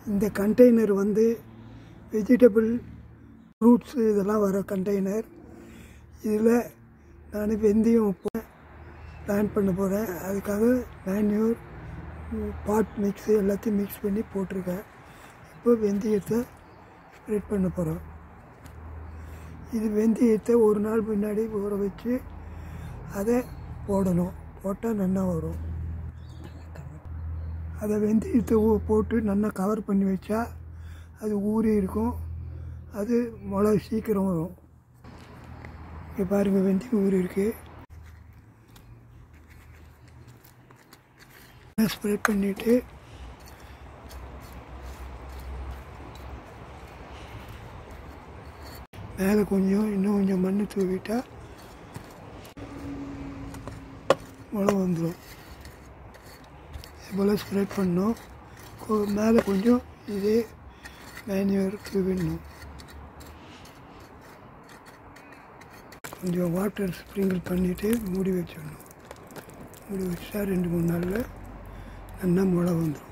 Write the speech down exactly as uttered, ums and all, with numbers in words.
இந்த கண்டெய்னர் வந்து vegetable fruits இதெல்லாம் வர கண்டெய்னர். இதில் நான் வெந்தயம் உப்பு பிளான் பண்ண போகிறேன். அதுக்காக மேன்யூர் பாட் மிக்ஸு எல்லாத்தையும் மிக்ஸ் பண்ணி போட்டிருக்கேன். இப்போ வெந்தயத்தை ஸ்ப்ரெட் பண்ண போகிறோம். இது வெந்தயத்தை ஒரு நாள் முன்னாடி ஊற வச்சு அதை போடணும். போட்டால் நல்லா வரும். அதை வெந்தயத்தை போட்டு நல்லா கவர் பண்ணி வச்சா அது ஊறி இருக்கும். அது மிளகு சீக்கிரம் வரும். இங்கே பாருங்கள், வெந்தயம் ஊறி இருக்குது. ஸ்ப்ரெட் பண்ணிவிட்டு மேலே கொஞ்சம் இன்னும் கொஞ்சம் மண் தூவிட்டால் மிளகு வந்துடும். இது போல் ஸ்ப்ரெட் பண்ணணும். மேலே கொஞ்சம் இதே மேன்யூர் தூவிடணும். கொஞ்சம் வாட்டர் ஸ்ப்ரிங்கிள் பண்ணிவிட்டு மூடி வச்சிடணும். மூடி வச்சா ரெண்டு மூணு நாளில் நல்லா மிளகு வந்துடும்.